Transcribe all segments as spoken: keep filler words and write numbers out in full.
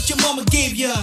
what your mama gave ya.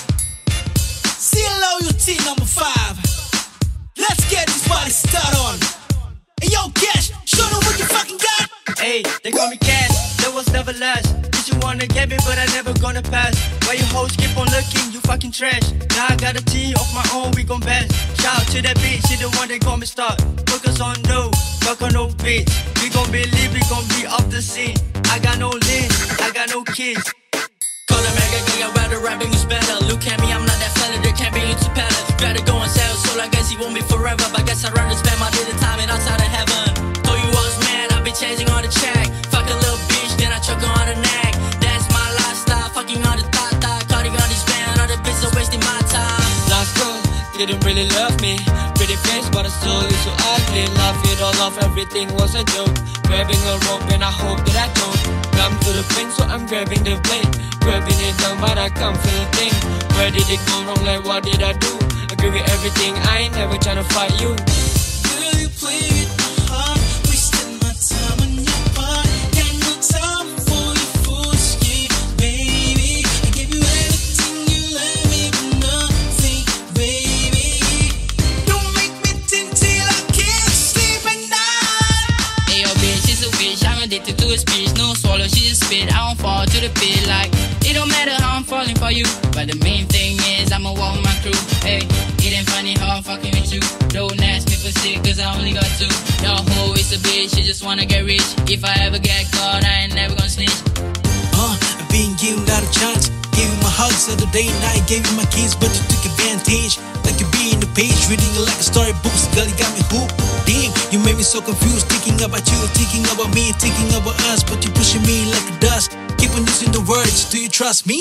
Seal loyalty number five. Let's get this party started on. Hey yo, Cash, show them what you fucking got. Hey, they call me Cash, that was never last. Did you wanna get me, but I never gonna pass. Why you hoes keep on looking, you fucking trash. Now I got a team of my own, we gon' bash. Shout out to that bitch, she the one that call me star. Focus on no, fuck on no bitch. We gon' believe, we gon' be off the scene. I got no link, I got no kids. Call the mega gang, I'd rather rapping is better. Look at me, I'm not that fella, there can't be into palace. Gotta go and sell, so I guess he won't be forever. But guess I'd rather spend my little time in outside of heaven. Told you I was mad, I've been chasing all the check. Fuck a little bitch, then I choke her on the neck. That's my lifestyle, fucking on the tata. Cutting on this band, all the bitches are wasting my time. Last girl didn't really love me. Pretty face, but her soul is so ugly. Laugh it all off, everything was a joke. Grabbing a rope and I hope that I don't come to the pin, so I'm grabbing the blade. Grabbing it down, but I can't feel a thing. Where did it go wrong, like what did I do? Agree with everything, I ain't never tryna fight you. Girl, you play with my heart, wasting my time on your part. Got no time for your bullshit, baby. I gave you everything, you let me with nothing, baby. Don't make me think till I can't sleep at night. Hey yo bitch, she's a bitch, I'm addicted to her speech. No swallow, she just spit, I don't fall to the pit. Like, it don't matter how I'm falling for you, but the main thing is I'ma walk my crew. Hey, it ain't funny how I'm fucking with you. Don't ask me for shit, cause I only got two. Your hoe is a bitch, she just wanna get rich. If I ever get caught, I ain't never gonna snitch. Uh, I've been given that a chance. Gave you my hugs other day and I gave you my keys, but you took advantage. Like you be in the page, reading it like a storybook. Girl, you got me hooked. Damn, you made me so confused. Thinking about you, thinking about me, thinking about us, but you pushing me like a dust. Keep on using the words, do you trust me?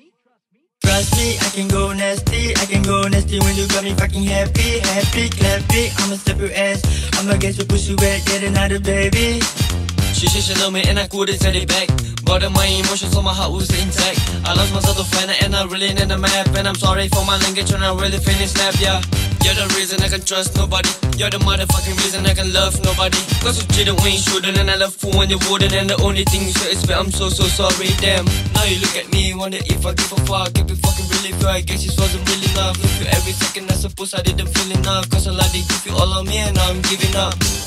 Trust me, I can go nasty, I can go nasty when you got me fucking happy, happy, clappy. I'ma step your ass, I'ma get your pussy wet, get another baby. She said she love me and I couldn't send it back. Bother my emotions, so my heart was intact. I lost myself to find it and I really need a map. And I'm sorry for my language when I really finish snap, yeah. You're the reason I can trust nobody. You're the motherfucking reason I can love nobody. Cause you cheated when you shouldn't, and I love you when you wouldn't. And the only thing you say is that I'm so so sorry, damn. Now you look at me, wonder if I give a fuck. If you fucking really feel, I guess this wasn't really enough. With you every second, I suppose I didn't feel enough. Cause I like to give you all of me and now I'm giving up.